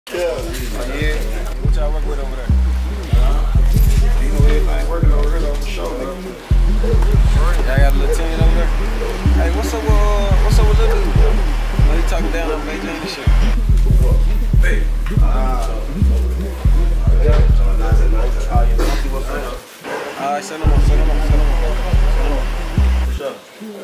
Yeah. What y'all work with over there? You know everything working over here on the show, nigga. Y'all got a little team over there? Hey, what's up with Lil Dude? Why you talking down on Major and shit? Hey. Alright, send them on. For sure.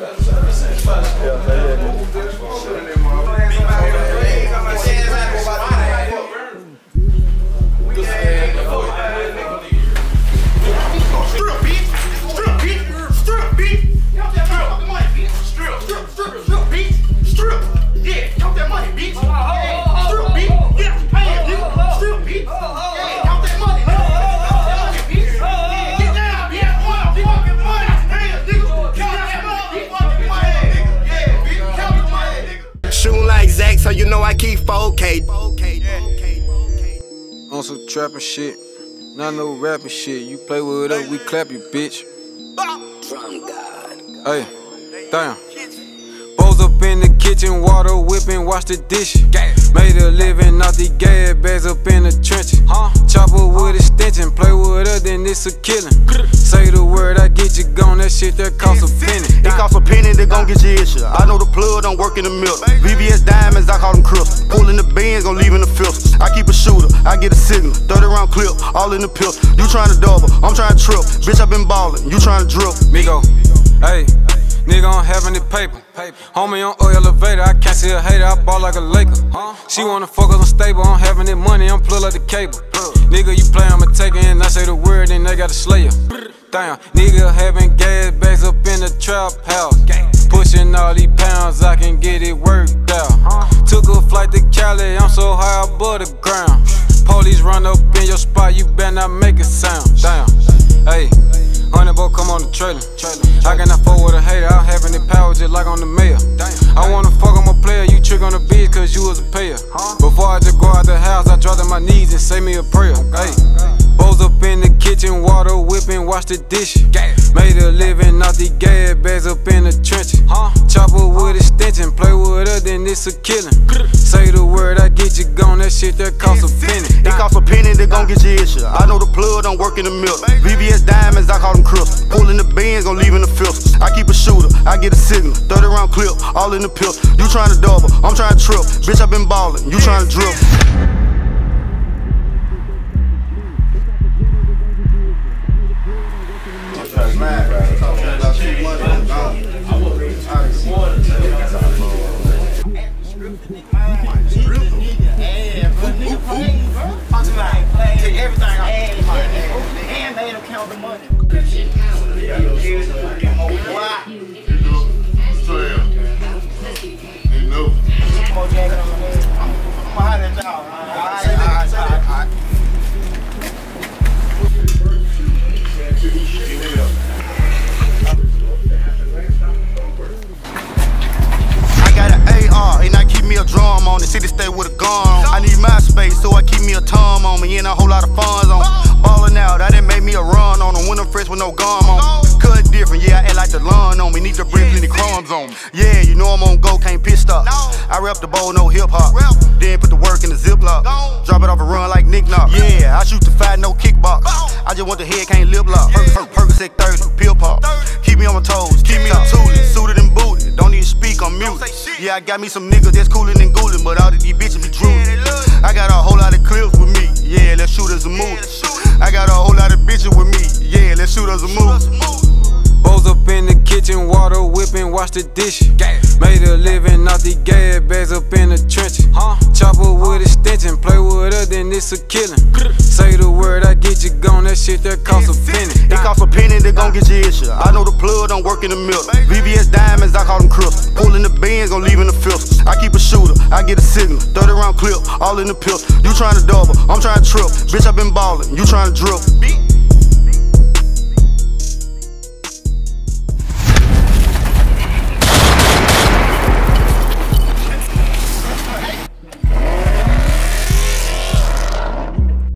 Shooting like Zach, so you know I keep 4K. On some trapping shit, not no rapping shit. You play with us, we clap you, bitch. Hey, damn. Bowls up in the kitchen, water whipping, wash the dishes. Made a living off the gas bags up in the trenches. Chopper with extension, play with her, then it's a killing. Say the word, I get you gone, that shit that cost a penny. It cost a penny, they gon' get your issue. I know the plug don't work in the middle. VVS diamonds, I call them crystals. Pulling the bins, gon' leave in the filter. I keep a shooter, I get a signal. 30 round clip, all in the pill. You tryna double, I'm tryna trip. Bitch, I been ballin', you tryna drip. Migo, hey. Nigga, I'm having the paper. Homie on elevator, I can't see a hater, I ball like a Laker. She wanna fuck us unstable, I'm having that money, I'm plug like the cable. Nigga, you play, I'ma take it, and I say the word, then they gotta slay ya. Damn, nigga having gas bags up in the trap house. Pushing all these pounds, I can get it worked out. Took a flight to Cali, I'm so high above the ground. Police run up in your spot, you better not make a sound. Damn, hey. 100 boy come on the trailer. I cannot fuck with a hater, I'm having the power just like on the mayor. I wanna fuck on my player, you trick on the bitch cause you was a payer. Before I just go out the house, I drop to my knees and say me a prayer. Hey, bowls up in the kitchen, water whipping, wash the dishes. Made a living off the gas bags up in the trenches. Chopper with extension, play with her, then it's a killing. Say the word, I get you gone, that shit that cost a penny. It cost a penny, they gon' get your issue. I know the plug don't work in the middle. VVS diamonds, I call them crystals. Pulling the bins, gon' leave in the filter. I keep a shooter, I get a signal. 30 round clip, all in the pill. You tryna double, I'm tryna trip. Bitch, I been ballin', you tryna drip. City stay with a gun on. I need my space, so I keep me a tom on me and a whole lot of funds on me. Ballin' out, I done made me a run on them when I'm fresh with no gum on me. Cut different, yeah, I act like the lawn on me. Need to bring plenty crumbs on me. Yeah, you know I'm on go, can't piss stop. I rap the bowl, no hip hop. Then put the work in the ziplock. Drop it off a run like Nick Knock. Yeah, I shoot the fight, no kickbox. I just want the head, can't lip lock. Percocet 30, pill pop. Keep me on my toes, keep me a toolie, suited and booted. Don't even speak, I'm mute. Yeah, I got me some niggas that's coolin' and goolin', but all of these bitches be drooling. I got a whole lot of clips with me. Yeah, let's shoot us a movie. I got a whole lot of bitches with me. Yeah, let's shoot us a movie. Bowls up in the kitchen, water whipping, wash the dishes. Made a living off the gas bags up in the trenches. Chopper with extension, play with her, then it's a killing. Say the word, I get you gone, that shit that cost a penny. It cost a penny, they gon' get your issue. I know the plug don't work in the middle. VVS diamonds, I call them crystals. Pulling the bins, gon' leave in the filter. I keep a shooter, I get a signal. 30 round clip, all in the pill. You tryna double, I'm tryna trip. Bitch, I been ballin', you tryna drip.